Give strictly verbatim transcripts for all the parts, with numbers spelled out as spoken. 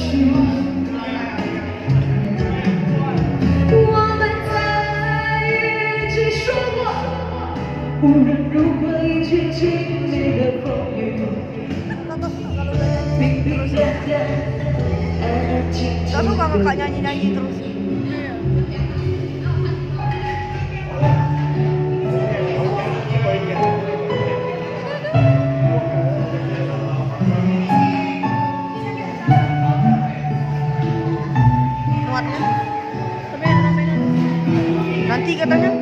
我们在一起说过，无论如何一起经历了风雨，平平淡淡，安安静静。 Kamu kalau kakak nyanyi-nyanyi terus. Muatnya? Nanti katanya.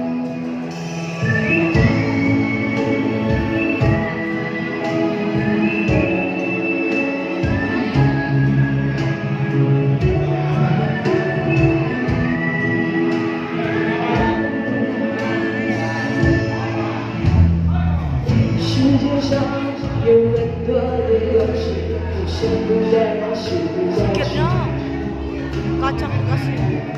Sikitnya kacang kasih.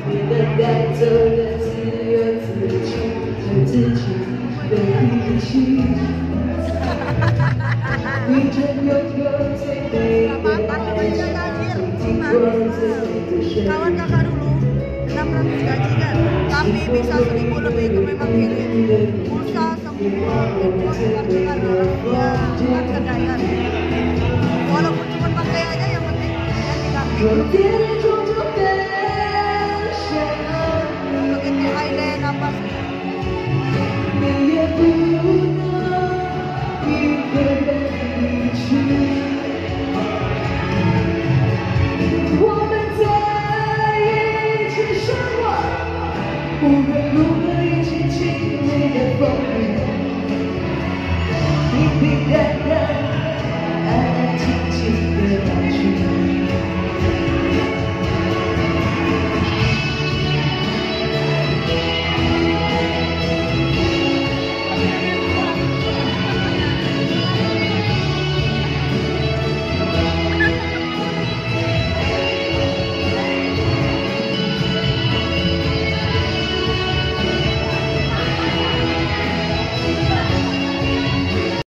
Kawan kakak dulu enam ratus gaji kan, tapi bisa seribu lebih itu memang kiri. Pulsa semua itu dengan ya kan kedayaan. Walaupun cuma pakai aja yang penting yang diganti.